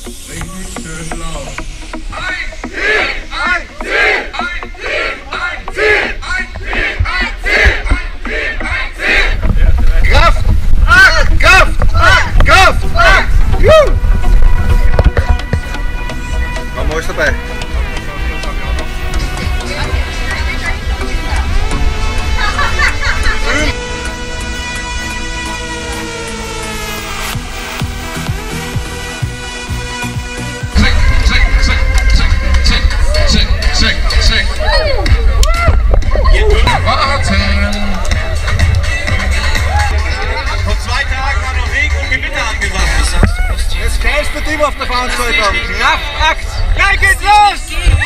Richtig schön laut. Ein Ziel! Ein Ziel! Ein Ziel! Ein Ziel! Ein Ziel! Ein Ziel! Ein Ziel! Ein Ziel! Kraft! Kraft! Kraft! Mama ist dabei. Vor 2 Tagen war noch Regen und Gewitter angesagt. Das geilste Team auf der Veranstaltung. KraftAkt. Gleich geht's los!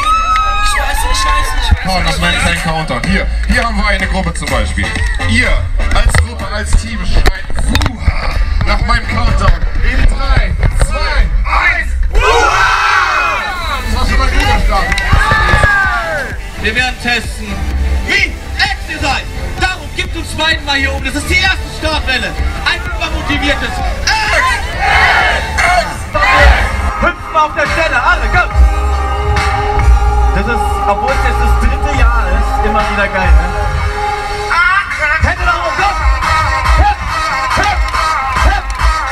Oh, nach meinem kleinen Counter. Hier haben wir eine Gruppe zum Beispiel. Ihr als Gruppe, als Team schreit Wuha nach meinem Countdown. In 3, 2, 1, Wuha! Das war schon mal ein guter Start. Wir werden testen, wie echt ihr seid. Darum gibt uns beiden mal hier oben. Das ist die erste Startwelle. Ein übermotiviertes Hüpfen auf der Stelle. Alle, komm! Das ist, obwohl es jetzt das 3. Jahr ist, immer wieder geil, ne? Hände nach oben, komm! Hüp, hüp, hüp!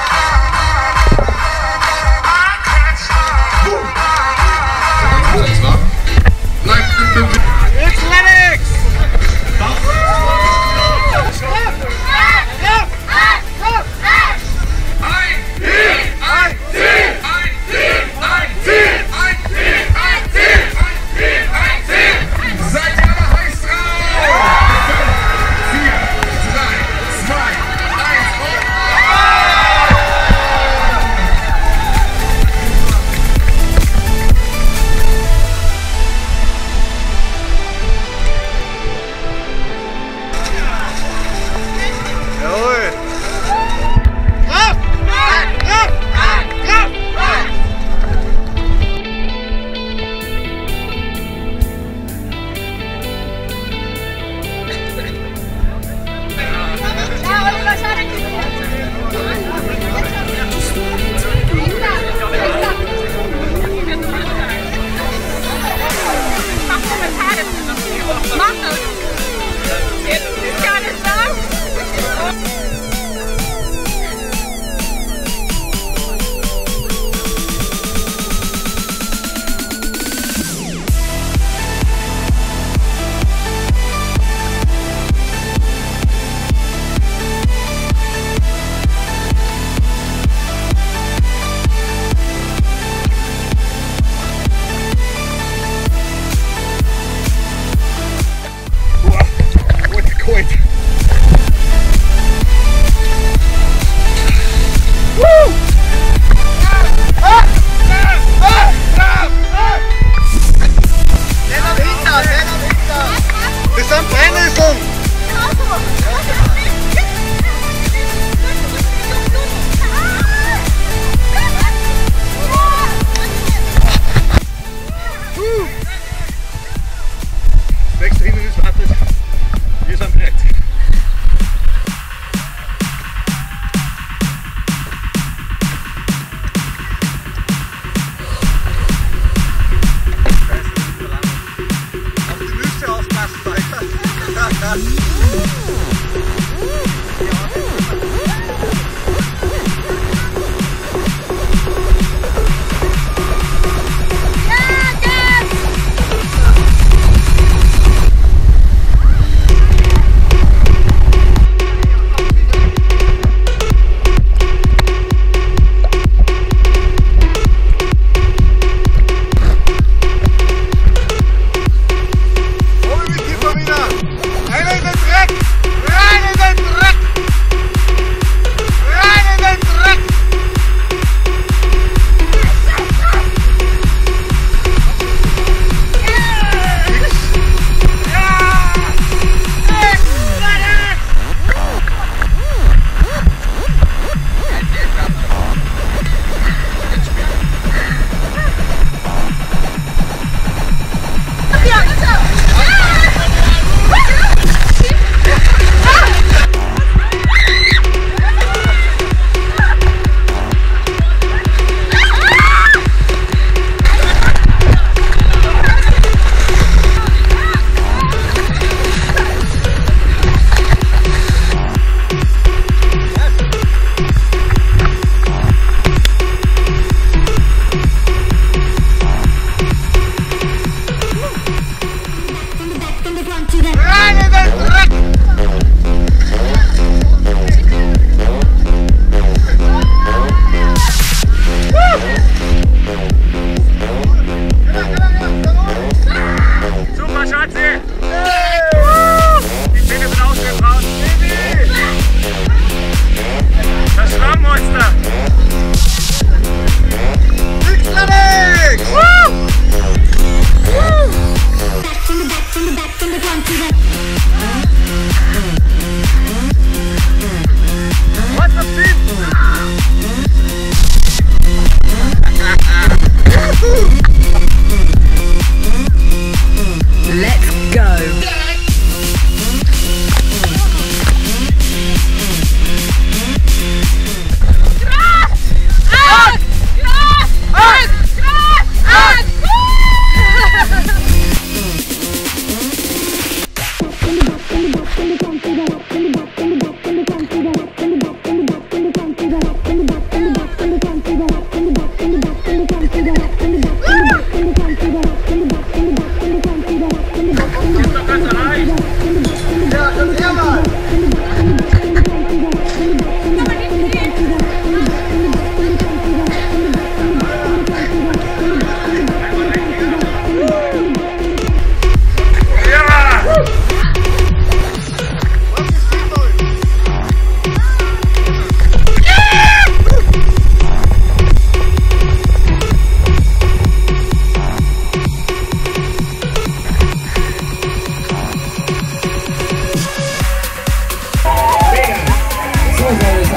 Jetzt war. Bleibt im Bewegung. XLETIX! Seid ihr alle heiß drauf?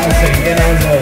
Wahnsinn, genau so.